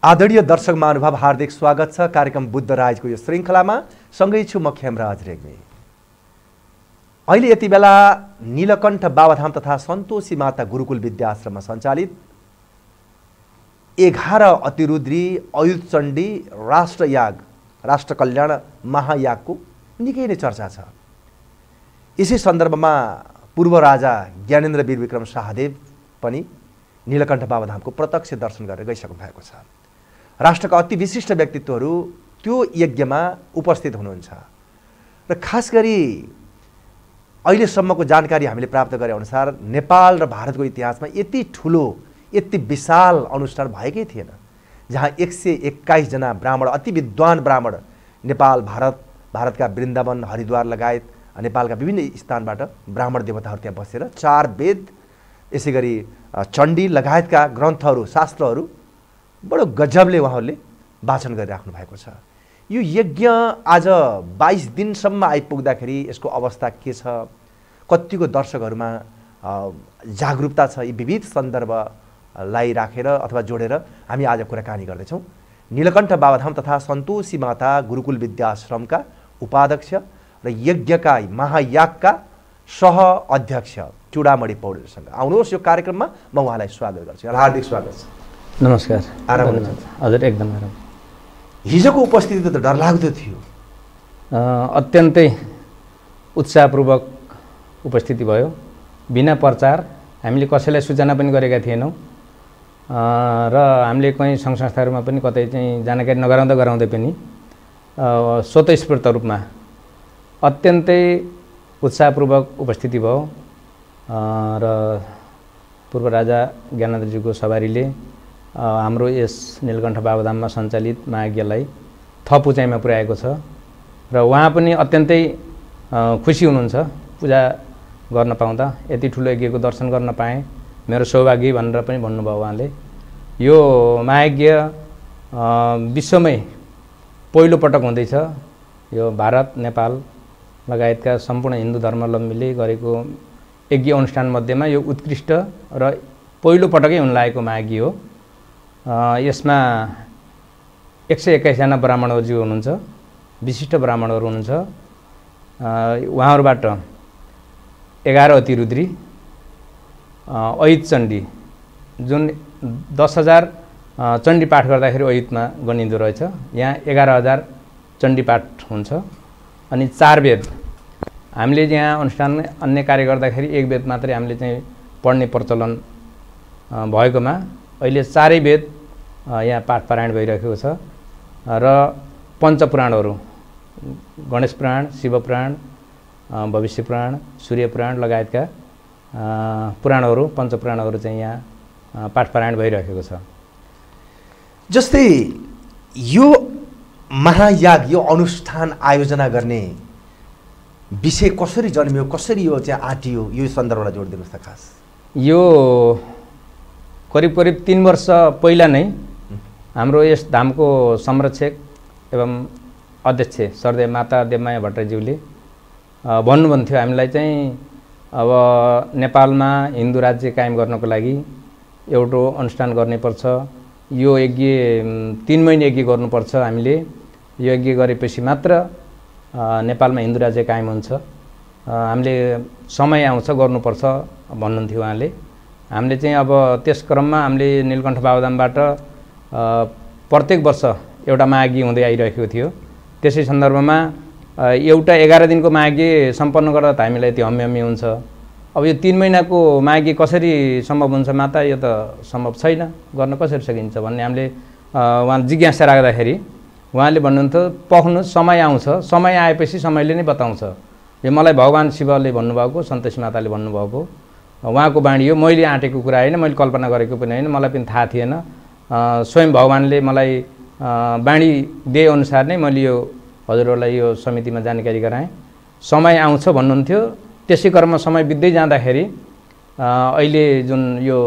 आदरणीय दर्शक महानुभाव हार्दिक स्वागत छ कार्यक्रम बुद्ध राजको यो श्रृङ्खलामा। सँगै छु म खेमराज रेग्मी। अहिले यति बेला नीलकण्ठ बाबाधाम तथा सन्तोषी माता गुरुकुल विद्याश्रममा सञ्चालित 11 अतिरुद्री अयुध चण्डी राष्ट्रयाग राष्ट्र कल्याण महायागको निकै नै चर्चा छ। यसै सन्दर्भमा पूर्व राजा ज्ञानेन्द्र वीर विक्रम शाहदेव पनि नीलकण्ठ बाबाधामको प्रत्यक्ष दर्शन गरेर गइसक्नु भएको छ। राष्ट्रका अति विशिष्ट व्यक्तित्वहरू त्यो यज्ञमा उपस्थित हुनुहुन्छ र खास गरी अहिलेसम्मको जानकारी हामीले प्राप्त गरे अनुसार नेपाल र भारतको इतिहासमा यति ठुलो यति विशाल अनुष्ठान भएकै थिएन, जहाँ 121 जना ब्राह्मण, अति विद्वान ब्राह्मण नेपाल भारतका वृन्दावन हरिद्वार लगायत नेपालका विभिन्न स्थानबाट ब्राह्मण देवताहरू त्यहाँ बसेर 4 वेद यसै गरी चण्डी लगायतका ग्रन्थहरू शास्त्रहरू बडो गजबले उहाँहरूले वाचन गरिराख्नु भएको छ। यो यज्ञ आज 22 दिनसम्म आइपुग्दाखेरि यसको अवस्था के छ, कतिको दर्शकहरूमा जागरुकता छ, यी विविध सन्दर्भलाई राखेर अथवा जोडेर हामी आज कुराकानी गर्दैछौँ। नीलकण्ठ बाबाधाम तथा सन्तोषी माता गुरुकुल विद्याश्रमका उपाध्यक्ष र यज्ञका महायागका सह अध्यक्ष चुडामणि पौडेलसँग आउनुहोस् यो कार्यक्रममा म उहाँलाई स्वागत गर्छु। हार्दिक स्वागत छ। नमस्कार। आराम हुनुहुन्छ? हजुर एकदम आराम। हिजोको उपस्थिति त डरलाग्दो थियो। अत्यन्तै उत्साहपूर्वक उपस्थिति भयो। बिना प्रचार हामीले कसैलाई सूचना पनि गरेका थिएनौँ र हामीले कहीँ सङ्घ संस्थाहरूमा पनि कतै चाहिँ जानकारी नगराउँदै पनि स्वतस्फूर्त रूपमा अत्यन्तै उत्साहपूर्वक उपस्थिति भयो र पूर्व राजा ज्ञानेन्द्रजीको सवारीले हाम्रो यस नीलकण्ठ बाबाधाममा सञ्चालित महायज्ञलाई थप उचाइमा पुर्याएको छ र उहाँ पनि अत्यन्तै खुसी हुनुहुन्छ पूजा गर्न पाउँदा। यति ठुलो यज्ञको दर्शन गर्न पाएँ, मेरो सौभाग्य भनेर पनि भन्नुभयो उहाँले। यो महायज्ञ विश्वमै पहिलो पटक हुँदैछ। यो भारत नेपाल लगायतका सम्पूर्ण हिन्दू धर्मावलम्बीले गरेको यज्ञ अनुष्ठान मध्येमा यो उत्कृष्ट र पहिलो पटकै हुन लागेको महायज्ञ हो। यसमा 121 जना ब्राह्मणहरू हुनुहुन्छ, विशिष्ट ब्राह्मणहरू हुनुहुन्छ। उहाँहरूबाट 11 अतिरुद्री अयुध चण्डी, जुन 10,000 चण्डी पाठ गर्दाखेरि अयुधमा गनिँदो रहेछ, यहाँ 11,000 चण्डी पाठ हुन्छ। अनि 4 वेद हामीले यहाँ अनुष्ठान अन्य कार्य गर्दाखेरि 1 वेद मात्रै हामीले चाहिँ पढ्ने प्रचलन भएकोमा अहिले 4 वेद यहाँ पाठ पारायण भइरहेको छ र पञ्चपुराणहरू गणेश पुराण, शिव पुराण, भविष्य पुराण, सूर्य पुराण लगायतका पुराणहरू पञ्चपुराणहरू चाहिँ यहाँ पाठ पारायण भइरहेको छ। जस्तै यो महायाग यो अनुष्ठान आयोजना गर्ने विषय कसरी जन्मियो, कसरी यो चाहिँ आँटियो, यो सन्दर्भलाई जोडिदिनुहोस् त। खास यो करिब 3 वर्ष पहिला नै हाम्रो यस धामको संरक्षक एवं अध्यक्ष सरदेव माता देवमाया भट्टराईज्यूले भन्नुभन्थ्यो हामीलाई चाहिँ अब नेपालमा हिन्दू राज्य कायम गर्नको लागि एउटा अनुष्ठान गर्नुपर्छ, यो यज्ञ 3 महिना यज्ञ गर्नुपर्छ, हामीले यो यज्ञ गरेपछि मात्र नेपालमा हिन्दू राज्य कायम हुन्छ, हामीले समय आउँछ गर्नुपर्छ भन्नुहुन्थ्यो उहाँले। हामीले चाहिँ अब त्यस क्रममा हामीले नीलकण्ठ बाबाधामबाट प्रत्येक वर्ष एउटा महायज्ञ हुँदै आइरहेको थियो। त्यसै सन्दर्भमा एउटा 11 दिनको महायज्ञ सम्पन्न गर्दा त हामीलाई त्यो हम्मी हुन्छ। अब यो 3 महिनाको महायज्ञ कसरी सम्भव हुन्छ माता, यो त सम्भव छैन, गर्न कसरी सकिन्छ भन्ने हामीले उहाँ जिज्ञासा राख्दाखेरि उहाँले भन्नुहुन्थ्यो पख्नु समय आउँछ, समय आएपछि समयले नै बताउँछ। यो मलाई भगवान् शिवले भन्नुभएको, सन्तोषी माताले भन्नुभएको उहाँको बाणी हो। मैले आँटेको कुरा होइन, मैले कल्पना गरेको पनि होइन, मलाई पनि थाहा थिएन। स्वयं भगवान्ले मलाई बाणी दिए अनुसार नै मैले यो हजुरहरूलाई यो समितिमा जानकारी गराएँ। समय आउँछ भन्नुहुन्थ्यो। त्यसै क्रममा समय बित्दै जाँदाखेरि अहिले जुन यो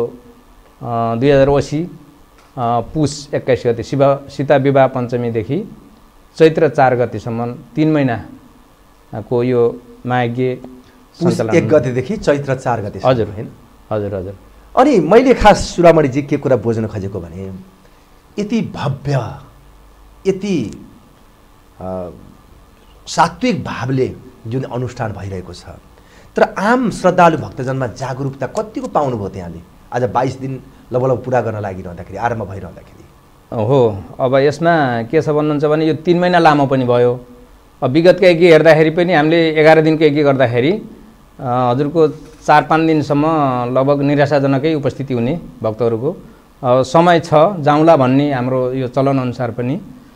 2080 पुष 21 गते सीता विवाह पञ्चमीदेखि चैत्र 4 गतेसम्म 3 महिनाको यो महायज्ञ सञ्चालन 1 गतेदेखि चैत्र 4 गते। हजुर होइन? हजुर हजुर। अनि मैले खास चुडामणिजी के कुरा बुझ्न खोजेको भने यति भव्य यति सात्विक भावले जुन अनुष्ठान भइरहेको छ, तर आम श्रद्धालु भक्तजनमा जागरुकता कतिको पाउनुभयो त्यहाँले आज 22 दिन लगभग पुरा गर्न लागिरहँदाखेरि, आरम्भ भइरहँदाखेरि? हो, अब यसमा के छ भन्नुहुन्छ भने यो 3 महिना लामो पनि भयो। अब विगतका यज्ञ हेर्दाखेरि पनि हामीले 11 दिनको यज्ञ गर्दाखेरि हजुरको 4-5 दिनसम्म लगभग निराशाजनकै उपस्थिति हुने भक्तहरूको समय छ, जाउँला भन्ने हाम्रो यो चलनअनुसार पनि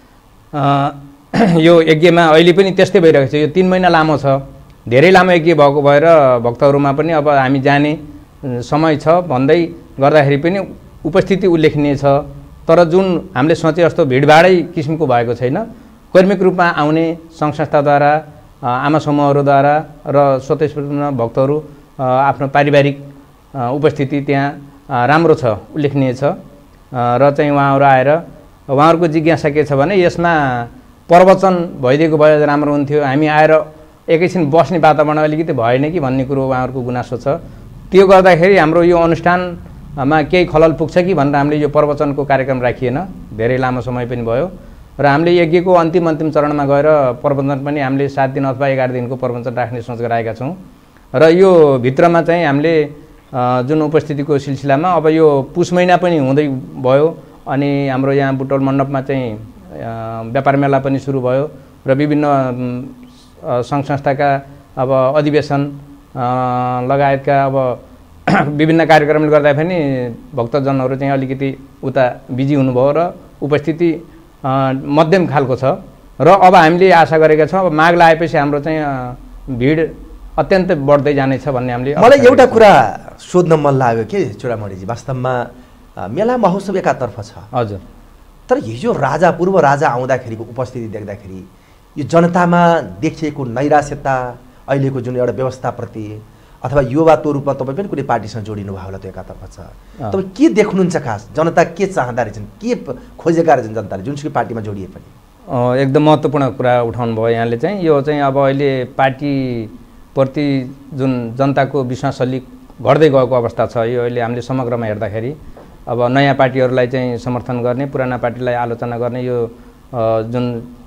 यो यज्ञमा अहिले पनि त्यस्तै भइरहेको छ। यो 3 महिना लामो छ, धेरै लामो यज्ञ भएको भएर भक्तहरूमा पनि अब हामी जाने समय छ भन्दै गर्दाखेरि पनि उपस्थिति उल्लेखनीय छ। तर जुन हामीले सोचे जस्तो भिडभाडै किसिमको भएको छैन। कर्मिक रूपमा आउने सङ्घ संस्थाद्वारा, आमा समूहहरूद्वारा र स्वतस्फूर्त भक्तहरू आफ्नो पारिवारिक उपस्थिति त्यहाँ राम्रो छ, उल्लेखनीय छ। र चाहिँ उहाँहरू आएर उहाँहरूको जिज्ञासा के छ भने यसमा प्रवचन भइदिएको भए राम्रो हुन्थ्यो, हामी आएर एकैछिन बस्ने वातावरण अलिकति भएन कि भन्ने कुरो उहाँहरूको गुनासो छ। त्यो गर्दाखेरि हाम्रो यो अनुष्ठानमा केही खलल पुग्छ कि भनेर हामीले यो प्रवचनको कार्यक्रम राखिएन, धेरै लामो समय पनि भयो। र हामीले यज्ञको अन्तिम चरणमा गएर प्रवचन पनि हामीले 7 दिन अथवा 11 दिनको प्रवचन राख्ने सोच गराएका छौँ। र यो भित्रमा चाहिँ हामीले जुन उपस्थितिको सिलसिलामा अब यो पुष महिना पनि हुँदै भयो अनि हाम्रो यहाँ बुटवल मण्डपमा चाहिँ व्यापार मेला पनि सुरु भयो र विभिन्न सङ्घ संस्थाका अब अधिवेशन लगायतका अब विभिन्न कार्यक्रमले गर्दा पनि भक्तजनहरू चाहिँ अलिकति उता बिजी हुनुभयो र उपस्थिति मध्यम खालको छ। र अब हामीले आशा गरेका छौँ अब माघ लागेपछि हाम्रो चाहिँ भिड अत्यन्त बढ्दै जानेछ भन्ने हामीले। मलाई एउटा कुरा सोध्न मन लाग्यो के चुडामणिजी, वास्तवमा मेला महोत्सव एकातर्फ छ हजुर, तर हिजो पूर्व राजा आउँदाखेरिको उपस्थिति देख्दाखेरि यो जनतामा देखिएको नैराश्यता, अहिलेको जुन एउटा व्यवस्थाप्रति अथवा युवात्व रूपमा तपाईँ पनि कुनै पार्टीसँग जोडिनु भयो होला, त्यो एकातर्फ छ। तपाईँ के देख्नुहुन्छ खास, जनता के चाहँदा रहेछन्, के खोजेका रहेछन् जनताले जुनसुकै पार्टीमा जोडिए पनि? एकदम महत्त्वपूर्ण कुरा उठाउनु भयो यहाँले चाहिँ। यो चाहिँ अब अहिले पार्टीप्रति जुन जनताको विश्वास अलिक घट्दै गएको अवस्था छ। यो अहिले हामीले समग्रमा हेर्दाखेरि अब नयाँ पार्टीहरूलाई चाहिँ समर्थन गर्ने, पुराना पार्टीलाई आलोचना गर्ने यो जुन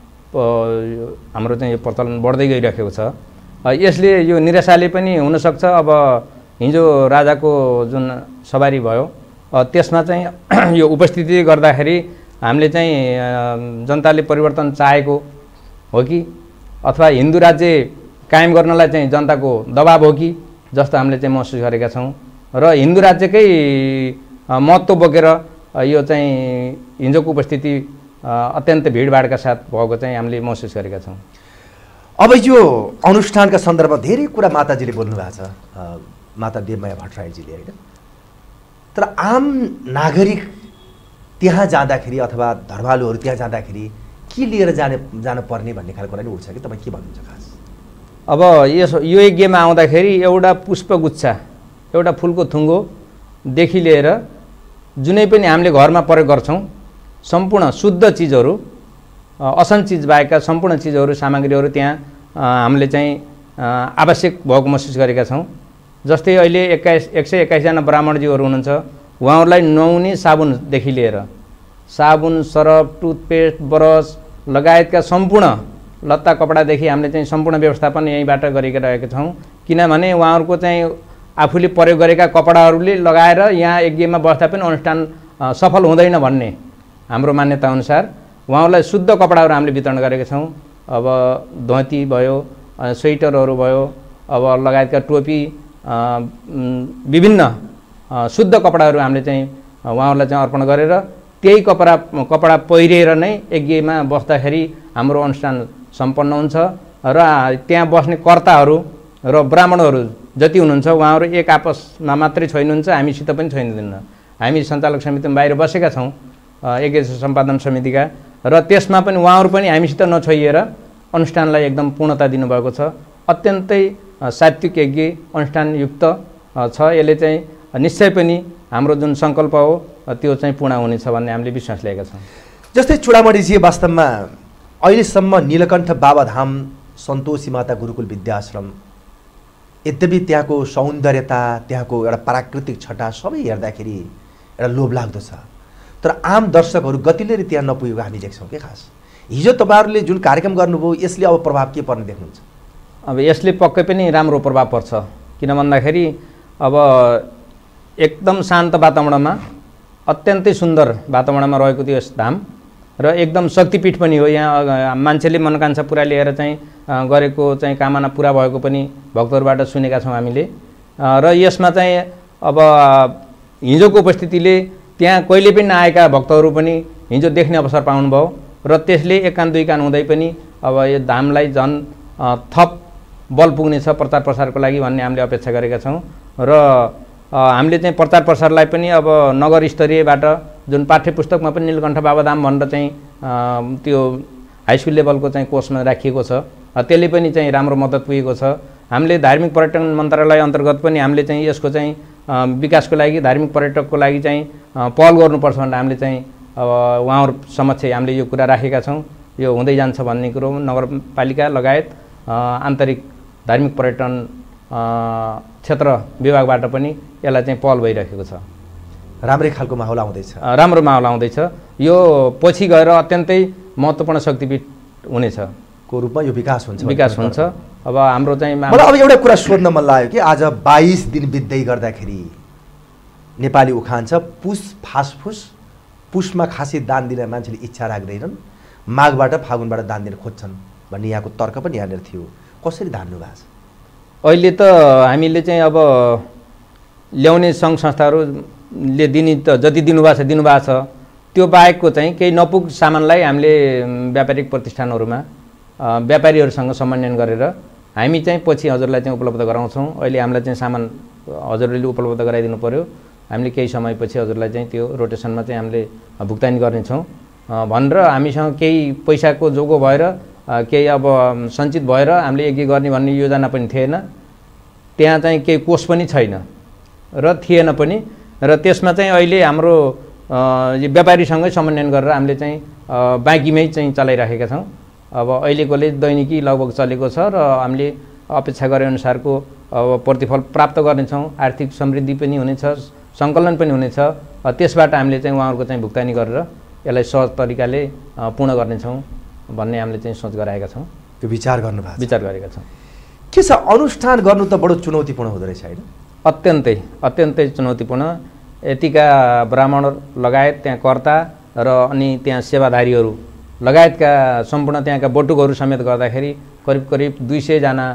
हाम्रो चाहिँ यो प्रचलन बढ्दै गइरहेको छ। यसले यो निराशाले पनि हुनसक्छ। अब हिजो राजाको जुन सवारी भयो त्यसमा चाहिँ यो उपस्थिति गर्दाखेरि हामीले चाहिँ जनताले परिवर्तन चाहेको हो कि अथवा हिन्दू राज्य कायम गर्नलाई चाहिँ जनताको दबाब हो कि जस्तो हामीले चाहिँ महसुस गरेका छौँ। र हिन्दू राज्यकै महत्त्व बोकेर यो चाहिँ हिजोको उपस्थिति अत्यन्त भिडभाडका साथ भएको चाहिँ हामीले महसुस गरेका छौँ। अब यो अनुष्ठानका सन्दर्भमा धेरै कुरा माताजीले बोल्नु भएको छ, माता देवमाया भट्टराईजीले, होइन? तर आम नागरिक त्यहाँ जाँदाखेरि अथवा धर्मालुहरू त्यहाँ जाँदाखेरि के लिएर जान पर्ने भन्ने खालको कुरा नि उठ्छ कि तपाईँ के भन्नुहुन्छ खास? अब यो यज्ञमा आउँदाखेरि एउटा पुष्पगुच्छा, एउटा फुलको थुङ्गोदेखि लिएर जुनै पनि हामीले घरमा प्रयोग गर्छौँ सम्पूर्ण शुद्ध चिजहरू, असन चिज बाहेकका सम्पूर्ण चिजहरू, सामग्रीहरू त्यहाँ हामीले चाहिँ आवश्यक भएको महसुस गरेका छौँ। जस्तै अहिले 121 जना ब्राह्मणजीहरू हुनुहुन्छ, उहाँहरूलाई नुहाउने साबुनदेखि लिएर साबुन, सरफ, टुथपेस्ट, ब्रस लगायतका सम्पूर्ण लत्ता कपडादेखि हामीले चाहिँ सम्पूर्ण व्यवस्थापन यहीँबाट गरिरहेका छौँ। किनभने उहाँहरूको चाहिँ आफूले प्रयोग गरेका कपडाहरूले लगाएर यहाँ यज्ञमा बस्दा पनि अनुष्ठान सफल हुँदैन भन्ने हाम्रो मान्यता अनुसार उहाँहरूलाई शुद्ध कपडाहरू हामीले वितरण गरेका छौँ। अब धोती भयो, स्वेटरहरू भयो, अब लगायतका टोपी, विभिन्न शुद्ध कपडाहरू हामीले चाहिँ उहाँहरूलाई चाहिँ अर्पण गरेर त्यही कपडा पहिरेर नै यज्ञमा बस्दाखेरि हाम्रो अनुष्ठान सम्पन्न हुन्छ। र त्यहाँ बस्ने कर्ताहरू र ब्राह्मणहरू जति हुनुहुन्छ उहाँहरू एक आपसमा मात्रै छोइनुहुन्छ, हामीसित पनि छोइनुहुन्न। हामी सञ्चालक समितिमा बाहिर बसेका छौँ यज्ञ सम्पादन समितिका, र त्यसमा पनि उहाँहरू पनि हामीसित नछोइएर अनुष्ठानलाई एकदम पूर्णता दिनुभएको छ। अत्यन्तै सात्विक यज्ञ अनुष्ठानयुक्त छ। यसले चाहिँ निश्चय पनि हाम्रो जुन सङ्कल्प हो त्यो चाहिँ पूर्ण हुनेछ भन्ने हामीले विश्वास लिएका छौँ। जस्तै चुडामणिजी, वास्तवमा अहिलेसम्म नीलकण्ठ बाबाधाम, सन्तोषी माता गुरुकुल विद्याश्रम, यद्यपि त्यहाँको सौन्दर्यता, त्यहाँको एउटा प्राकृतिक छटा सबै हेर्दाखेरि एउटा लोभलाग्दो छ। तर आम दर्शकहरू गतिले त्यहाँ नपुगेको हामी देख्छौँ के खास। हिजो तपाईँहरूले जुन कार्यक्रम गर्नुभयो यसले अब प्रभाव के पर्ने देख्नुहुन्छ? अब यसले पक्कै पनि राम्रो प्रभाव पर्छ। किन भन्दाखेरि अब एकदम शान्त वातावरणमा अत्यन्तै सुन्दर वातावरणमा रहेको थियो यस धाम र एकदम शक्तिपीठ पनि हो। यहाँ मान्छेले मनोकांक्षा पुरा लिएर चाहिँ गरेको चाहिँ कामना पुरा भएको पनि भक्तहरूबाट सुनेका छौँ हामीले। र यसमा चाहिँ अब हिजोको उपस्थितिले त्यहाँ कहिले पनि नआएका भक्तहरू पनि हिजो देख्ने अवसर पाउनुभयो र त्यसले एक कान दुई कान हुँदै पनि अब यो धामलाई झन् थप बल पुग्नेछ प्रचार प्रसारको लागि भन्ने हामीले अपेक्षा गरेका छौँ। र हामीले चाहिँ प्रचार प्रसारलाई पनि अब नगर स्तरीयबाट जुन पाठ्य पुस्तकमा पनि नीलकण्ठ बाबाधाम भनेर चाहिँ त्यो हाई स्कुल लेभलको चाहिँ कोर्समा राखिएको छ, त्यसले पनि चाहिँ राम्रो मद्दत पुगेको छ। हामीले धार्मिक पर्यटन मन्त्रालय अन्तर्गत पनि हामीले चाहिँ यसको चाहिँ विकासको लागि धार्मिक पर्यटकको लागि चाहिँ पहल गर्नुपर्छ भनेर हामीले चाहिँ अब उहाँहरू समक्ष हामीले यो कुरा राखेका छौँ। यो हुँदै जान्छ भन्ने कुरो नगरपालिका लगायत आन्तरिक धार्मिक पर्यटन क्षेत्र विभागबाट पनि यसलाई चाहिँ पहल भइरहेको छ। राम्रै खालको माहौल आउँदैछ, राम्रो माहौल आउँदैछ। यो पछि गएर अत्यन्तै महत्त्वपूर्ण शक्तिपीठ हुनेछ को रूपमा यो विकास हुन्छ। अब हाम्रो चाहिँ मलाई अब एउटा कुरा सोध्न मन लाग्यो कि आज 22 दिन बित्दै गर्दाखेरि नेपाली उखान छ पुस फासफुस, पुसमा खासै दान दिन मान्छेले इच्छा राख्दैनन्, माघबाट फागुनबाट दान दिन खोज्छन् भन्ने यहाँको तर्क पनि यहाँनिर थियो। कसरी धान्नु भएको छ? अहिले त हामीले चाहिँ अब ल्याउने सङ्घ संस्थाहरूले दिने त जति दिनुभएको छ त्यो बाहेकको चाहिँ केही नपुग सामानलाई हामीले व्यापारिक प्रतिष्ठानहरूमा व्यापारीहरूसँग समन्वय गरेर हामी चाहिँ पछि हजुरलाई चाहिँ उपलब्ध गराउँछौँ। अहिले हामीलाई चाहिँ सामान हजुरले उपलब्ध गराइदिनु पर्यो, हामीले केही समयपछि हजुरलाई चाहिँ त्यो रोटेसनमा चाहिँ हामीले भुक्तानी गर्नेछौँ भनेर हामीसँग केही पैसाको जोगो भएर केही अब सञ्चित भएर हामीले एक गर्ने भन्ने योजना पनि थिएन। त्यहाँ चाहिँ केही कोष पनि छैन र थिएन पनि, र त्यसमा चाहिँ अहिले हाम्रो व्यापारीसँगै समन्वय गरेर हामीले चाहिँ बाँकीमै चाहिँ चलाइराखेका छौँ। अब अहिलेकोले दैनिकी लगभग चलेको छ र हामीले अपेक्षा गरे अनुसारको अब प्रतिफल प्राप्त गर्नेछौँ। आर्थिक समृद्धि पनि हुनेछ, सङ्कलन पनि हुनेछ। त्यसबाट हामीले चाहिँ उहाँहरूको चाहिँ भुक्तानी गरेर यसलाई सहज तरिकाले पूर्ण गर्नेछौँ भन्ने हामीले चाहिँ सोच गराएका छौँ। त्यो विचार गरेका छौँ। के छ अनुष्ठान गर्नु त बडो चुनौतीपूर्ण हुँदो रहेछ होइन? अत्यन्तै चुनौतीपूर्ण। यतिका ब्राह्मण लगायत त्यहाँ कर्ता र अनि त्यहाँ सेवाधारीहरू लगायतका सम्पूर्ण त्यहाँका बटुकहरू समेत गर्दाखेरि करिब 200 जना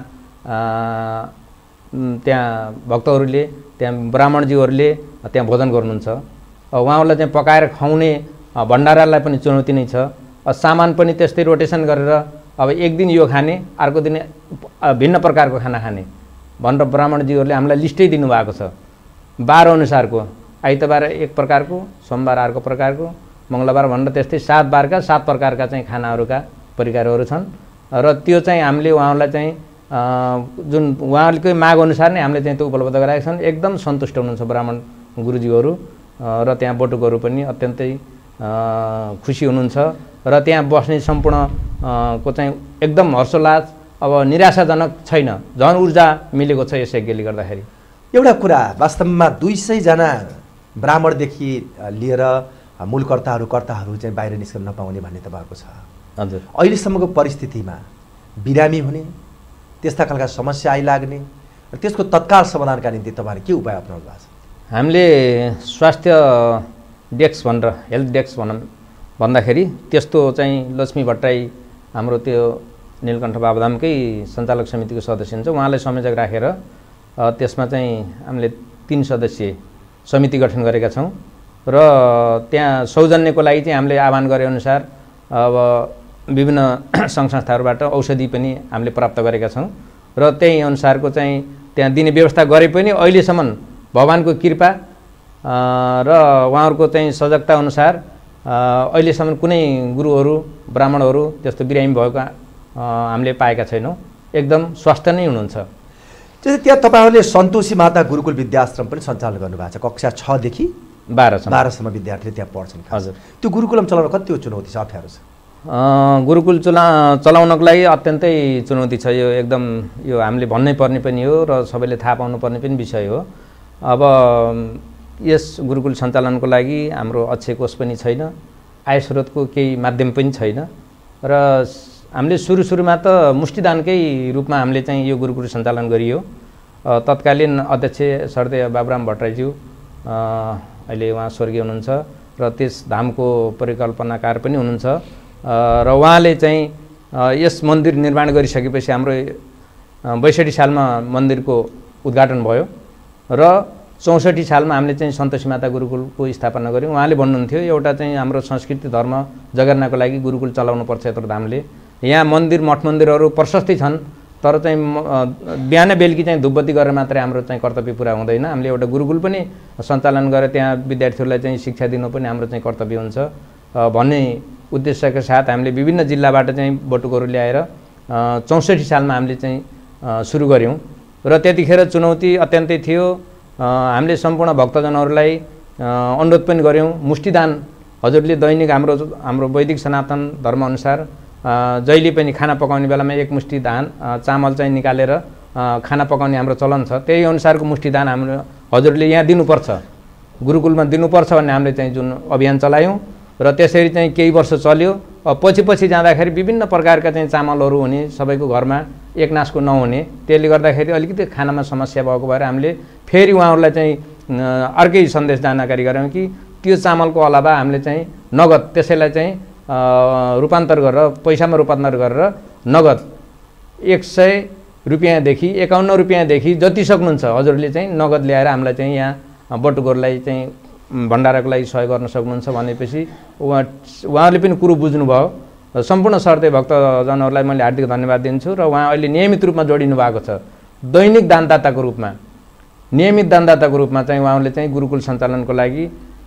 त्यहाँ भक्तहरूले त्यहाँ ब्राह्मणजीहरूले त्यहाँ भोजन गर्नुहुन्छ। उहाँहरूलाई चाहिँ पकाएर खुवाउने भण्डारालाई पनि चुनौती नै छ। सामान पनि त्यस्तै रोटेसन गरेर अब एक दिन यो खाने, अर्को दिन भिन्न प्रकारको खाना खाने भनेर ब्राह्मणजीहरूले हामीलाई लिस्टै दिनुभएको छ। बार अनुसारको, आइतबार एक प्रकारको, सोमबार अर्को प्रकारको, मङ्गलबार भनेर त्यस्तै 7 बारका 7 प्रकारका चाहिँ खानाहरूका परिकारहरू छन्। र त्यो चाहिँ हामीले उहाँहरूलाई चाहिँ जुन उहाँहरूकै माग अनुसार नै हामीले चाहिँ त्यो उपलब्ध गराएका छन्। एकदम सन्तुष्ट हुनुहुन्छ ब्राह्मण गुरुजीहरू र त्यहाँ बटुकहरू पनि अत्यन्तै खुसी हुनुहुन्छ र त्यहाँ बस्ने सम्पूर्ण को चाहिँ एकदम हर्षोल्लास, अब निराशाजनक छैन, झन् ऊर्जा मिलेको छ यस यज्ञले गर्दाखेरि। एउटा कुरा वास्तवमा 200 जना ब्राह्मणदेखि लिएर मूलकर्ताहरू चाहिँ बाहिर निस्कन नपाउने भन्ने तपाईँहरूको छ। हजुर, अहिलेसम्मको परिस्थितिमा बिरामी हुने, त्यस्ता खालका समस्या आइलाग्ने र त्यसको तत्काल समाधानका निम्ति तपाईँहरूले के उपाय अपनाउनु भएको छ? हामीले स्वास्थ्य डेस्क भनेर हेल्थ डेस्क भन्दाखेरि त्यस्तो चाहिँ लक्ष्मी भट्टराई हाम्रो त्यो नीलकण्ठ बाबाधामकै सञ्चालक समितिको सदस्य हुन्छ, उहाँलाई संयोजक राखेर त्यसमा चाहिँ हामीले 3 सदस्यीय समिति गठन गरेका छौँ। र त्यहाँ सौजन्यको लागि चाहिँ हामीले आह्वान गरे अनुसार अब विभिन्न सङ्घ संस्थाहरूबाट औषधि पनि हामीले प्राप्त गरेका छौँ र त्यही अनुसारको चाहिँ त्यहाँ दिने व्यवस्था गरे पनि अहिलेसम्म भगवानको कृपा र उहाँहरूको चाहिँ सजगता अनुसार अहिलेसम्म कुनै गुरुहरू ब्राह्मणहरू त्यस्तो बिरामी भएको हामीले पाएका छैनौँ। एकदम स्वस्थ नै हुनुहुन्छ। त्यहाँ तपाईँहरूले सन्तोषी माता गुरुकुल विद्याश्रम पनि सञ्चालन गर्नुभएको छ। कक्षा 6 देखि 12 विद्यार्थीले त्यहाँ पढ्छन्। हजुर, त्यो गुरुकुलम चलाउन कति चुनौती छ, अप्ठ्यारो छ? गुरुकुल चलाउनको लागि अत्यन्तै चुनौती छ। यो एकदम यो हामीले भन्नै पर्ने पनि हो र सबैले थाहा पाउनु पर्ने पनि विषय हो। अब यस गुरुकुल सञ्चालनको लागि हाम्रो अक्षय कोष पनि छैन, आय स्रोतको केही माध्यम पनि छैन र हामीले सुरुमा त मुष्टिदानकै रूपमा हामीले चाहिँ यो गुरुकुल सञ्चालन गरियो। तत्कालीन अध्यक्ष सर्देय बाबुराम भट्टराईज्यू अहिले उहाँ स्वर्गीय हुनुहुन्छ र त्यस धामको परिकल्पनाकार पनि हुनुहुन्छ र उहाँले चाहिँ यस मन्दिर निर्माण गरिसकेपछि हाम्रो 62 सालमा मन्दिरको उद्घाटन भयो र 64 सालमा हामीले चाहिँ सन्तोषी माता गुरुकुलको स्थापना गऱ्यौँ। उहाँले भन्नुहुन्थ्यो एउटा चाहिँ हाम्रो संस्कृति धर्म जगर्नको लागि गुरुकुल चलाउनु पर्छ यत्रो धामले। यहाँ मन्दिर मठ मन्दिरहरू प्रशस्तै छन् तर चाहिँ बिहान बेलुकी चाहिँ धुपबत्ती गरेर मात्रै हाम्रो चाहिँ कर्तव्य पुरा हुँदैन। हामीले एउटा गुरुकुल पनि सञ्चालन गरेर त्यहाँ विद्यार्थीहरूलाई चाहिँ शिक्षा दिनु पनि हाम्रो चाहिँ कर्तव्य हुन्छ भन्ने उद्देश्यका साथ हामीले विभिन्न जिल्लाबाट चाहिँ बटुकोहरू ल्याएर 64 सालमा हामीले चाहिँ सुरु गऱ्यौँ र त्यतिखेर चुनौती अत्यन्तै थियो। हामीले सम्पूर्ण भक्तजनहरूलाई अनुरोध पनि गऱ्यौँ, मुष्टिदान हजुरले दैनिक हाम्रो वैदिक सनातन धर्मअनुसार जहिले पनि खाना पकाउने बेलामा एक मुष्टि धान चामल चाहिँ निकालेर खाना पकाउने हाम्रो चलन छ। त्यही अनुसारको मुष्टिदान हाम्रो हजुरले यहाँ दिनुपर्छ, गुरुकुलमा दिनुपर्छ भन्ने हामीले चाहिँ जुन अभियान चलायौँ र त्यसरी चाहिँ केही वर्ष चल्यो। पछि जाँदाखेरि विभिन्न प्रकारका चाहिँ चामलहरू हुने, सबैको घरमा एकनासको नहुने, त्यसले गर्दाखेरि अलिकति खानामा समस्या भएको भएर हामीले फेरि उहाँहरूलाई चाहिँ अर्कै सन्देश जानकारी गऱ्यौँ कि त्यो चामलको अलावा हामीले चाहिँ नगद त्यसैलाई चाहिँ रूपान्तर गरेर पैसामा रूपान्तर गरेर नगद 100 रुपियाँदेखि 51 रुपियाँदेखि जति सक्नुहुन्छ हजुरले चाहिँ नगद ल्याएर हामीलाई चाहिँ यहाँ बटुकोहरूलाई चाहिँ भण्डाराको लागि सहयोग गर्न सक्नुहुन्छ भनेपछि उहाँहरूले पनि कुरो बुझ्नुभयो। सम्पूर्ण सर्दै भक्तजनहरूलाई मैले हार्दिक धन्यवाद दिन्छु र उहाँ अहिले नियमित रूपमा जोडिनु भएको छ। दैनिक दानदाताको रूपमा नियमित दानदाताको रूपमा चाहिँ उहाँहरूले चाहिँ गुरुकुल सञ्चालनको लागि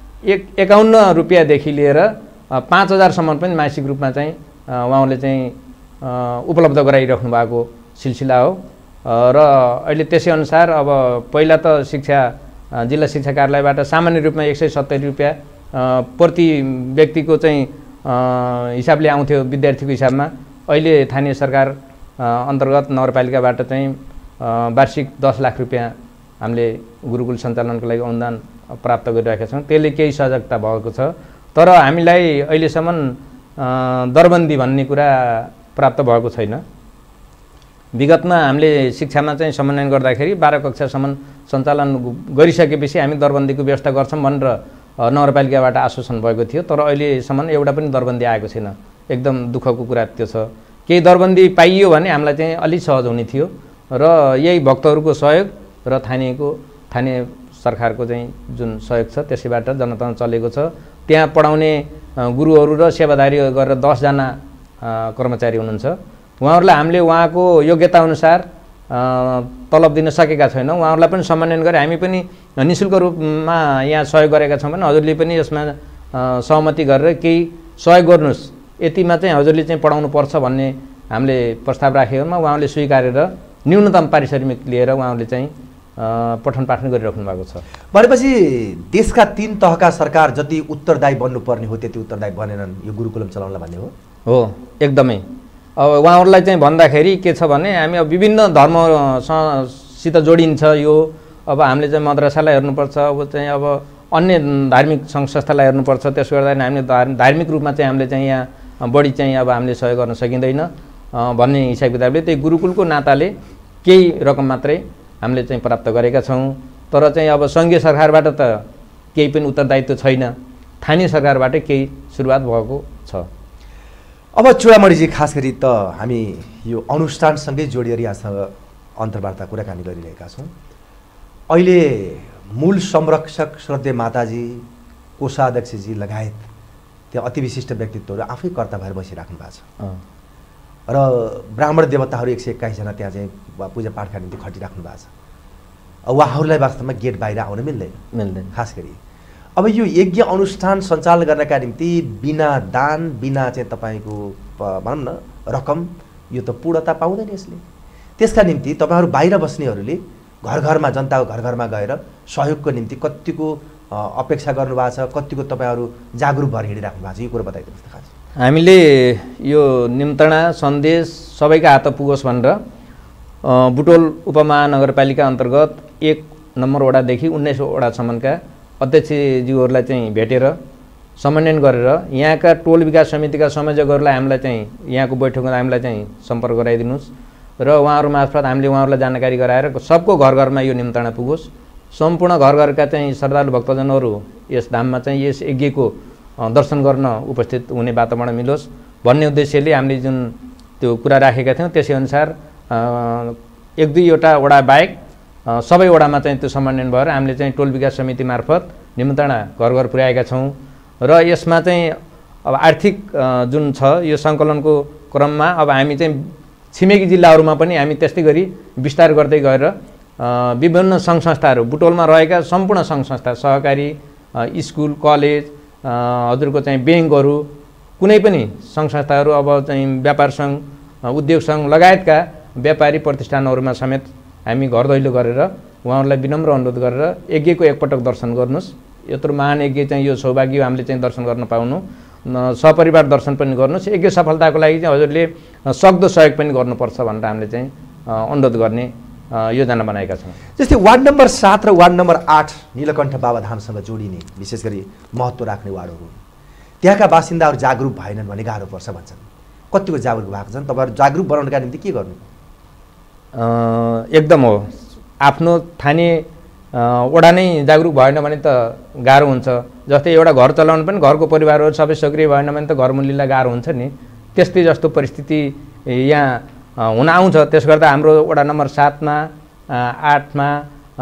51 रुपियाँदेखि लिएर 5000 सम्म पनि मासिक रूपमा चाहिँ उहाँहरूले चाहिँ उपलब्ध गराइराख्नु भएको सिलसिला हो र अहिले त्यसै अनुसार अब पहिला त जिल्ला शिक्षा कार्यालयबाट सामान्य रूपमा 170 रुपियाँ प्रति व्यक्तिको चाहिँ हिसाबले आउँथ्यो विद्यार्थीको हिसाबमा। अहिले स्थानीय सरकार अन्तर्गत नगरपालिकाबाट चाहिँ वार्षिक 10 लाख रुपियाँ हामीले गुरुकुल सञ्चालनको लागि अनुदान प्राप्त गरिरहेका छौँ। त्यसले केही सजगता भएको छ तर हामीलाई अहिलेसम्म दरबन्दी भन्ने कुरा प्राप्त भएको छैन। विगतमा हामीले शिक्षामा चाहिँ समन्वयन गर्दाखेरि 12 कक्षासम्म सञ्चालन गरिसकेपछि हामी दरबन्दीको व्यवस्था गर्छौँ भनेर नगरपालिकाबाट आश्वासन भएको थियो तर अहिलेसम्म एउटा पनि दरबन्दी आएको छैन। एकदम दुःखको कुरा त्यो छ। केही दरबन्दी पाइयो भने हामीलाई चाहिँ अलि सहज हुने थियो र यही भक्तहरूको सहयोग र स्थानीय सरकारको चाहिँ जुन सहयोग छ त्यसैबाट जनतामा चलेको छ। त्यहाँ पढाउने गुरुहरू र सेवादारी गरेर 10 जना कर्मचारी हुनुहुन्छ। उहाँहरूलाई हामीले उहाँको योग्यता अनुसार तलब दिन सकेका छैनौँ। उहाँहरूलाई पनि समन्वयन गरे हामी पनि निःशुल्क रूपमा यहाँ सहयोग गरेका छौँ भने हजुरले पनि यसमा सहमति गरेर केही सहयोग गर्नुहोस्, यतिमा चाहिँ हजुरले चाहिँ पढाउनु पर्छ भन्ने हामीले प्रस्ताव राखेकोमा उहाँले स्वीकारेर न्यूनतम पारिश्रमिक लिएर उहाँले चाहिँ पठन पाठन गरिराख्नु भएको छ। भनेपछि देशका 3 तहका सरकार जति उत्तरदायी बन्नुपर्ने हो त्यति उत्तरदायी बनेनन् यो गुरुकुलम चलाउनलाई भन्ने हो एकदमै। अब उहाँहरूलाई चाहिँ भन्दाखेरि के छ भने हामी अब विभिन्न धर्मसित जोडिन्छ यो। अब हामीले चाहिँ मद्रसालाई हेर्नुपर्छ, अब चाहिँ अब अन्य धार्मिक सङ्घ संस्थालाई हेर्नुपर्छ। त्यसो गर्दा हामीले धार्मिक रूपमा चाहिँ हामीले चाहिँ यहाँ बढी चाहिँ अब हामीले सहयोग गर्न सकिँदैन भन्ने हिसाब किताबले त्यही गुरुकुलको नाताले केही रकम मात्रै हामीले चाहिँ प्राप्त गरेका छौँ। तर चाहिँ अब सङ्घीय सरकारबाट त केही पनि उत्तरदायित्व छैन, स्थानीय सरकारबाट केही सुरुवात भएको छ। अब चूडामणिजी खास गरी त हामी यो अनुष्ठानसँगै जोडिएर यहाँसँग अन्तर्वार्ता कुराकानी गरिरहेका छौँ। अहिले मूल संरक्षक श्रद्धेय माताजी, कोषाध्यक्षजी लगायत त्यहाँ अति विशिष्ट व्यक्तित्वहरू आफै कर्ता भएर बसिराख्नु भएको छ र ब्राह्मण देवताहरू 121 जना त्यहाँ चाहिँ पूजापाठका निम्ति खटिराख्नु भएको छ। उहाँहरूलाई वास्तवमा गेट बाहिर आउन मिल्दैन। खास गरी अब यो यज्ञ अनुष्ठान सञ्चालन गर्नका निम्ति बिना दान बिना चाहिँ तपाईँको भनौँ न रकम यो त पूर्णता पाउँदैन यसले। त्यसका निम्ति तपाईँहरू बाहिर बस्नेहरूले घर घरमा जनताको घर घरमा गएर सहयोगको निम्ति कतिको अपेक्षा गर्नुभएको छ, कतिको तपाईँहरू जागरुक भएर हिँडिराख्नु भएको छ, यो कुरा बताइदिनुहोस् त। खास हामीले यो निमन्त्रणा सन्देश सबैका हात पुगोस् भनेर बुटोल उपमहानगरपालिका अन्तर्गत 1 नम्बर वडादेखि 19 वडासम्मका अध्यक्षज्यूहरूलाई चाहिँ भेटेर समन्वयन गरेर यहाँका टोल विकास समितिका संयोजकहरूलाई हामीलाई चाहिँ यहाँको बैठकमा हामीलाई चाहिँ सम्पर्क गराइदिनुहोस् र उहाँहरू मार्फत हामीले उहाँहरूलाई जानकारी गराएर सबको घर घरमा यो निमन्त्रणा पुगोस्। सम्पूर्ण घर घरका चाहिँ श्रद्धालु भक्तजनहरू यस धाममा चाहिँ यस यज्ञको दर्शन गर्न उपस्थित हुने वातावरण मिलोस् भन्ने उद्देश्यले हामीले जुन त्यो कुरा राखेका थियौँ त्यसै अनुसार 1-2वटा वडा बाहेक सबै वडामा चाहिँ त्यो समन्वयन भएर हामीले चाहिँ टोल विकास समिति मार्फत निमन्त्रणा घर घर पुर्याएका छौँ र यसमा चाहिँ अब आर्थिक जुन छ यो सङ्कलनको क्रममा अब हामी चाहिँ छिमेकी जिल्लाहरूमा पनि हामी त्यस्तै गरी विस्तार गर्दै गएर विभिन्न सङ्घ संस्थाहरू बुटोलमा रहेका सम्पूर्ण सङ्घ संस्था सहकारी स्कुल कलेज हजुरको चाहिँ ब्याङ्कहरू कुनै पनि सङ्घ संस्थाहरू अब चाहिँ व्यापार सङ्घ उद्योग सङ्घ लगायतका व्यापारी प्रतिष्ठानहरूमा समेत हामी घर दैलो गरेर उहाँहरूलाई विनम्र अनुरोध गरेर यज्ञको एकपटक दर्शन गर्नुहोस्। यत्रो महान यज्ञ चाहिँ यो सौभाग्य हामीले चाहिँ दर्शन गर्न पाउनु, सपरिवार दर्शन पनि गर्नुहोस्। यज्ञ सफलताको लागि चाहिँ हजुरले सक्दो सहयोग पनि गर्नुपर्छ भनेर हामीले चाहिँ अनुरोध गर्ने योजना बनाएका छौँ। जस्तै वार्ड नम्बर 7 र वार्ड नम्बर 8 नीलकण्ठ बाबाधामसँग जोडिने विशेष गरी महत्त्व राख्ने वार्डहरू, त्यहाँका बासिन्दाहरू जागरुक भएनन् भने गाह्रो पर्छ भन्छन्। कतिको जागरुक भएको छन्? तपाईँहरू जागरुक बनाउनका निम्ति के गर्नु? एकदम हो। आफ्नो ठाने वडा नै जागरुक भएन भने त गाह्रो हुन्छ। जस्तै एउटा घर चलाउनु पनि घरको परिवारहरू सबै सक्रिय भएन भने त घर मूल्यलाई गाह्रो हुन्छ नि। त्यस्तै जस्तो परिस्थिति यहाँ हुन आउँछ। त्यसो गर्दा हाम्रो वडा नम्बर 7 मा 8 मा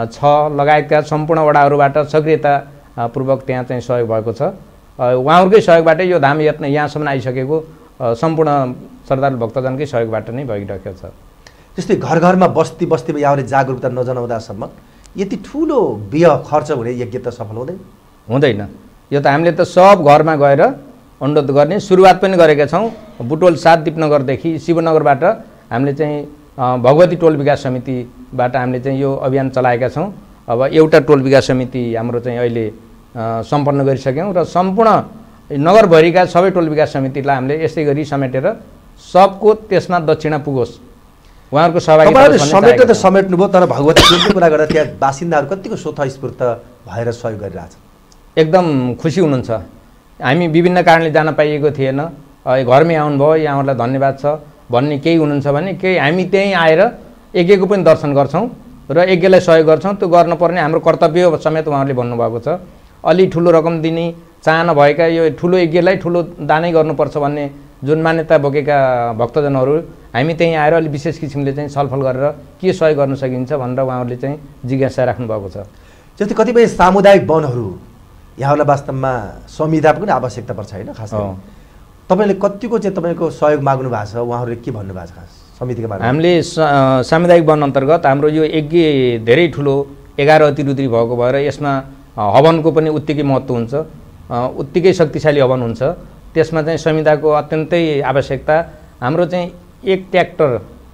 6 लगायतका सम्पूर्ण वडाहरूबाट सक्रियतापूर्वक त्यहाँ चाहिँ सहयोग भएको छ। उहाँहरूकै सहयोगबाटै यो धाम यत्न यहाँसम्म आइसकेको सम्पूर्ण श्रद्धालु भक्तजनकै सहयोगबाट नै भइरहेको छ। जस्तै घर घरमा बस्ती बस्तीमा यहाँले जागरुकता नजनाउँदासम्म यति ठुलो व्यय खर्च हुने यज्ञ त सफल हुँदैन। यो त हामीले त सब घरमा गएर अनुरोध गर्ने सुरुवात पनि गरेका छौँ। बुटोल 7 दिपनगरदेखि शिवनगरबाट हामीले चाहिँ भगवती टोल विकास समितिबाट हामीले चाहिँ यो अभियान चलाएका छौँ। अब एउटा टोल विकास समिति हाम्रो चाहिँ अहिले सम्पन्न गरिसक्यौँ र सम्पूर्ण नगरभरिका सबै टोल विकास समितिलाई हामीले यस्तै गरी समेटेर सबको त्यसमा दक्षिणा पुगोस्। उहाँहरूको सहभागिता समेट्न त समेट्नुभयो, तर भगवती टोलको कुरा गर्दा त्यहाँ बासिन्दाहरू कतिको स्वतःस्फूर्त भएर सहयोग गरिरहेछ? एकदम खुसी हुनुहुन्छ। हामी विभिन्न कारणले जान पाइएको थिएन, घरमै आउनुभयो, यहाँहरूलाई धन्यवाद छ भन्ने केही हुनुहुन्छ भने केही हामी त्यहीँ आएर यज्ञको पनि दर्शन गर्छौँ र यज्ञलाई सहयोग गर्छौँ। त्यो गर्नुपर्ने हाम्रो कर्तव्य समेत उहाँहरूले भन्नुभएको छ। अलि ठुलो रकम दिने चाहना भएका यो ठुलो यज्ञलाई ठुलो दानै गर्नुपर्छ भन्ने जुन मान्यता बोकेका भक्तजनहरू हामी त्यहीँ आएर अलिक विशेष किसिमले चाहिँ छलफल गरेर के सहयोग गर्न सकिन्छ भनेर उहाँहरूले चाहिँ जिज्ञासा राख्नुभएको छ। जस्तै कतिपय सामुदायिक वनहरू यहाँहरूलाई वास्तवमा संविधा पनि आवश्यकता पर्छ होइन? खास गरी तपाईँले कतिको चाहिँ तपाईँको सहयोग माग्नु भएको छ? उहाँहरूले के भन्नुभएको छ खास समितिको बारेमा? हामीले सामुदायिक वन अन्तर्गत हाम्रो यो यज्ञ धेरै ठुलो 11 अतिरुद्री भएको भएर यसमा हवनको पनि उत्तिकै महत्त्व हुन्छ, उत्तिकै शक्तिशाली हवन हुन्छ। त्यसमा चाहिँ संविधाको अत्यन्तै आवश्यकता। हाम्रो चाहिँ 1 ट्र्याक्टर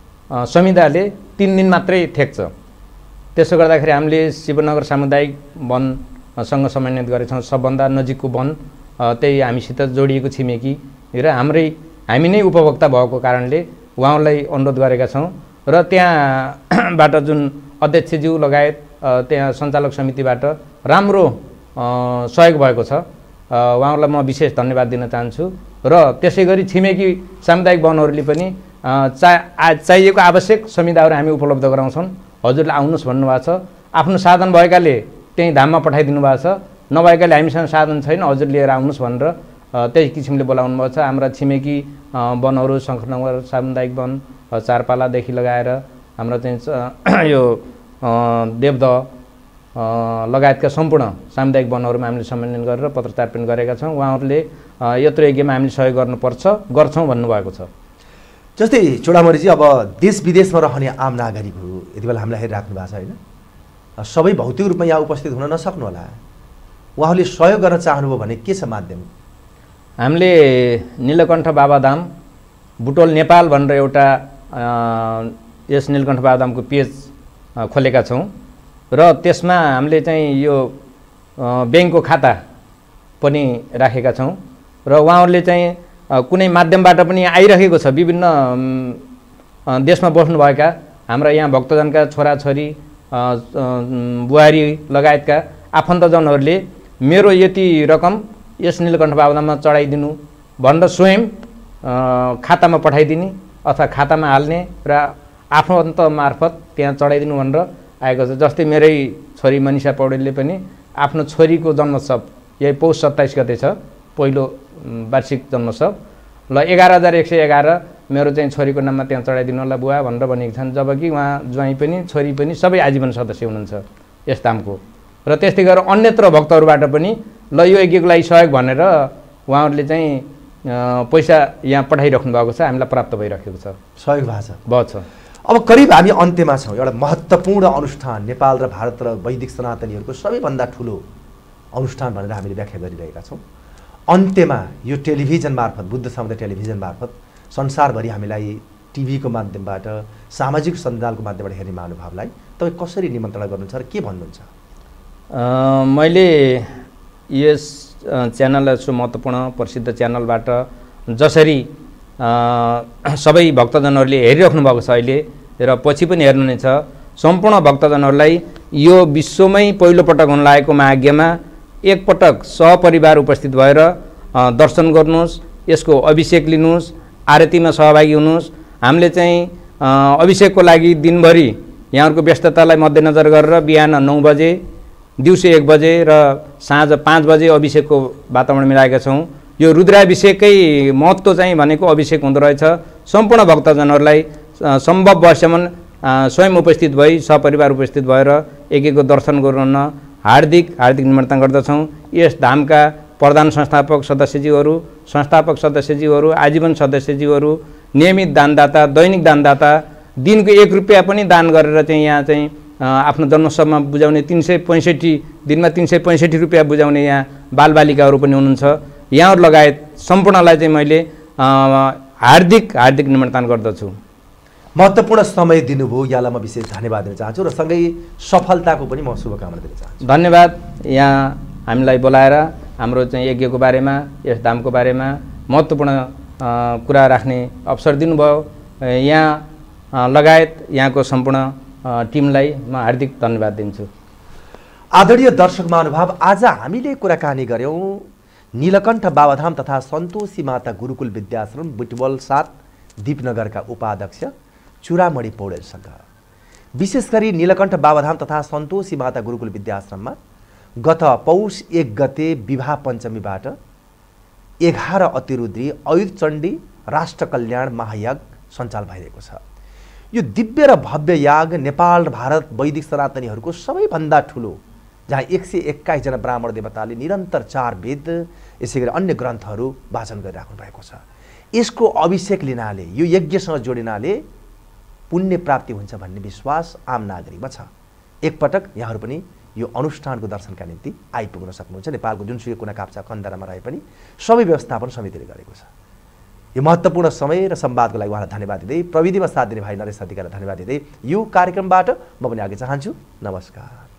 संविधाले 3 दिन मात्रै थेक्छ। त्यसो गर्दाखेरि हामीले शिवनगर सामुदायिक वनसँग समन्वय गरेछौँ। सबभन्दा नजिकको वन त्यही हामीसित जोडिएको छिमेकी र हामी नै उपभोक्ता भएको कारणले उहाँहरूलाई अनुरोध गरेका छौँ र त्यहाँबाट जुन अध्यक्षज्यू लगायत त्यहाँ सञ्चालक समितिबाट राम्रो सहयोग भएको छ। उहाँहरूलाई म विशेष धन्यवाद दिन चाहन्छु र त्यसै गरी छिमेकी सामुदायिक वनहरूले पनि चाहिएको आवश्यक संविधाहरू हामी उपलब्ध गराउँछौँ। हजुरले आउनुहोस् भन्नुभएको छ। आफ्नो साधन भएकाले त्यहीँ धाममा पठाइदिनु भएको छ, नभएकाले हामीसँग साधन छैन हजुर लिएर आउनुहोस् भनेर त्यही किसिमले बोलाउनु भएको छ। हाम्रा छिमेकी वनहरू शङ्खनगर सामुदायिक वन, चारपालादेखि लगाएर हाम्रो चाहिँ यो देवदह लगायतका सम्पूर्ण सामुदायिक वनहरूमा हामीले समन्वय गरेर पत्रचार पनि गरेका छौँ। उहाँहरूले यत्रो यज्ञमा हामीले सहयोग गर्नुपर्छ, गर्छौँ भन्नुभएको छ। जस्तै चुडामणिजी, अब देश विदेशमा रहने आम नागरिकहरू यति बेला हामीलाई हेरिराख्नु भएको छ होइन? सबै भौतिक रूपमा यहाँ उपस्थित हुन नसक्नु होला, उहाँहरूले सहयोग गर्न चाहनुभयो भने के छ माध्यम? हामीले नीलकण्ठ बाबाधाम बुटोल नेपाल भनेर एउटा यस नीलकण्ठ बाबाधामको पेज खोलेका छौँ र त्यसमा हामीले चाहिँ यो ब्याङ्कको खाता पनि राखेका छौँ र उहाँहरूले चाहिँ कुनै माध्यमबाट पनि आइरहेको छ। विभिन्न देशमा बस्नुभएका हाम्रा यहाँ भक्तजनका छोराछोरी बुहारी लगायतका आफन्तजनहरूले मेरो यति रकम यस नीलकण्ठ बाबुधाममा चढाइदिनु भनेर स्वयं खातामा पठाइदिने अथवा खातामा हाल्ने र आफन्त मार्फत त्यहाँ चढाइदिनु भनेर आएको छ। जस्तै मेरै छोरी मनिषा पौडेलले पनि आफ्नो छोरीको जन्मोत्सव यही पौष 27 गते छ, पहिलो वार्षिक जन्मोत्सव, ल 11,111 मेरो चाहिँ छोरीको नाममा त्यहाँ चढाइदिनु होला बुवा भनेर भनेको छन्। जबकि उहाँ ज्वाइँ पनि छोरी पनि सबै आजीवन सदस्य हुनुहुन्छ यस धामको। र त्यस्तै गरेर अन्यत्र भक्तहरूबाट पनि ल यो यज्ञको लागि सहयोग भनेर उहाँहरूले चाहिँ पैसा यहाँ पठाइराख्नु भएको छ, हामीलाई प्राप्त भइराखेको छ, सहयोग भएको छ। अब करिब हामी अन्त्यमा छौँ। एउटा महत्त्वपूर्ण अनुष्ठान, नेपाल र भारत र वैदिक सनातनीहरूको सबैभन्दा ठुलो अनुष्ठान भनेर हामीले व्याख्या गरिरहेका छौँ। अन्त्यमा यो टेलिभिजन मार्फत, बुद्ध समुदाय टेलिभिजन मार्फत संसारभरि हामीलाई टिभीको माध्यमबाट, सामाजिक सञ्जालको माध्यमबाट हेर्ने महानुभावलाई तपाईँ कसरी निमन्त्रणा गर्नुहुन्छ र के भन्नुहुन्छ? मैले यस च्यानल सो महत्त्वपूर्ण प्रसिद्ध च्यानलबाट जसरी सबै भक्तजनहरूले हेरिराख्नु भएको छ अहिले र पछि पनि हेर्नु नै छ, सम्पूर्ण भक्तजनहरूलाई यो विश्वमै पहिलोपटक हुन लागेको महायज्ञमा एकपटक सहपरिवार उपस्थित भएर दर्शन गर्नुहोस्, यसको अभिषेक लिनुहोस्, आरतीमा सहभागी हुनुहोस्। हामीले चाहिँ अभिषेकको लागि दिनभरि यहाँहरूको व्यस्ततालाई मध्यनजर गरेर बिहान 9 बजे, दिउँसो 1 बजे र साँझ 5 बजे अभिषेकको वातावरण मिलाएका छौँ। यो रुद्राभिषेककै महत्त्व चाहिँ भनेको अभिषेक हुँदो रहेछ। सम्पूर्ण भक्तजनहरूलाई सम्भव भएसम्म स्वयं उपस्थित भई सपरिवार उपस्थित भएर एकको दर्शन गराउन हार्दिक निमन्त्रणा गर्दछौँ। यस धामका प्रधान संस्थापक सदस्यज्यूहरू, आजीवन सदस्यज्यूहरू, नियमित दानदाता, दैनिक दानदाता, दिनको 1 रुपियाँ पनि दान गरेर चाहिँ यहाँ चाहिँ आफ्नो जन्मोत्सवमा बुझाउने 365 दिनमा 365 रुपियाँ बुझाउने यहाँ बालबालिकाहरू पनि हुनुहुन्छ। यहाँहरू लगायत सम्पूर्णलाई चाहिँ मैले हार्दिक निमन्त्रणा गर्दछु। महत्त्वपूर्ण समय दिनुभयो, यहाँलाई म विशेष धन्यवाद दिन चाहन्छु र सँगै सफलताको पनि म शुभकामना दिन चाहन्छु। धन्यवाद। यहाँ हामीलाई बोलाएर हाम्रो चाहिँ यज्ञको बारेमा, यस धामको बारेमा महत्त्वपूर्ण कुरा राख्ने अवसर दिनुभयो। यहाँ लगायत यहाँको सम्पूर्ण टिमलाई म हार्दिक धन्यवाद दिन्छु। आदरणीय दर्शक महानुभाव, आज हामीले कुराकानी गऱ्यौँ नीलकण्ठ बाबाधाम तथा सन्तोषी माता गुरुकुल विद्याश्रम बुटवल 7 दीपनगरका उपाध्यक्ष चुरामणि पौडेलसँग। विशेष गरी नीलकण्ठ बाबाधाम तथा सन्तोषी माता गुरुकुल विद्याश्रममा गत पौष 1 गते विवाह पञ्चमीबाट 11 अतिरुद्री अयुध चण्डी राष्ट्र कल्याण महायाग सञ्चालन भइरहेको छ। यो दिव्य र भव्य याग नेपाल र भारत वैदिक सनातनीहरूको सबैभन्दा ठुलो, जहाँ 121 जना ब्राह्मण देवताले निरन्तर 4 वेद यसै गरी अन्य ग्रन्थहरू वाचन गरिराख्नु भएको छ। यसको अभिषेक लिनाले, यो यज्ञसँग जोडिनाले पुण्य प्राप्ति हुन्छ भन्ने विश्वास आम नागरिकमा छ। एकपटक यहाँहरू पनि यो अनुष्ठानको दर्शनका निम्ति आइपुग्न सक्नुहुन्छ। नेपालको जुनसुकै कुना काप्चा कन्दरामा रहे पनि सबै व्यवस्थापन समितिले गरेको छ। यो महत्त्वपूर्ण समय र संवादको लागि उहाँलाई धन्यवाद दिँदै, प्रविधिमा साथ दिने भाइ नरेश अधिकारीलाई धन्यवाद दिँदै यो कार्यक्रमबाट म पनि आगे चाहन्छु। नमस्कार।